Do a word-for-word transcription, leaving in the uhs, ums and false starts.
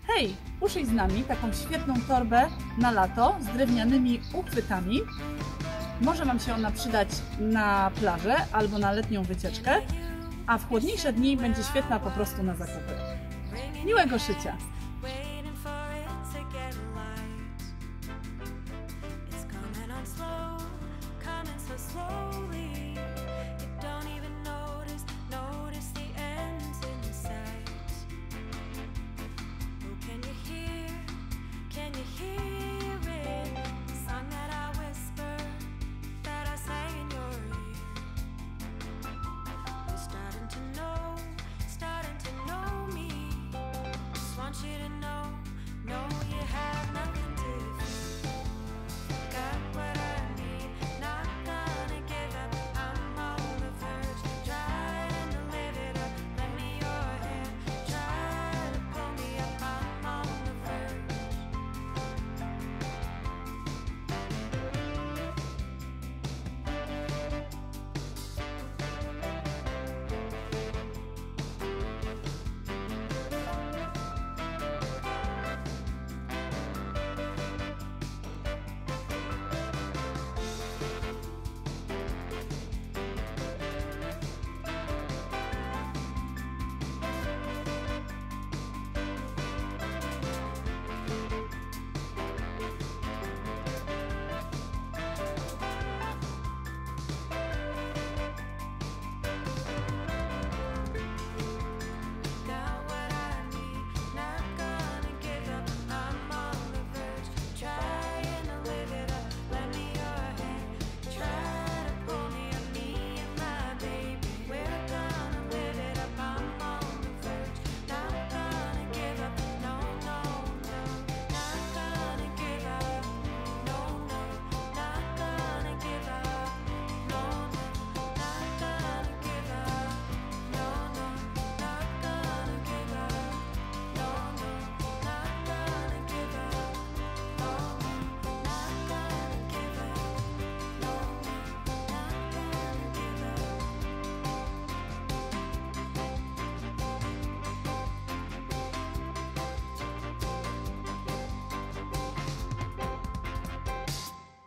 Hej, uszyj z nami taką świetną torbę na lato z drewnianymi uchwytami. Może Wam się ona przydać na plażę albo na letnią wycieczkę, a w chłodniejsze dni będzie świetna po prostu na zakupy. Miłego szycia! Want you to know, know you have nothing.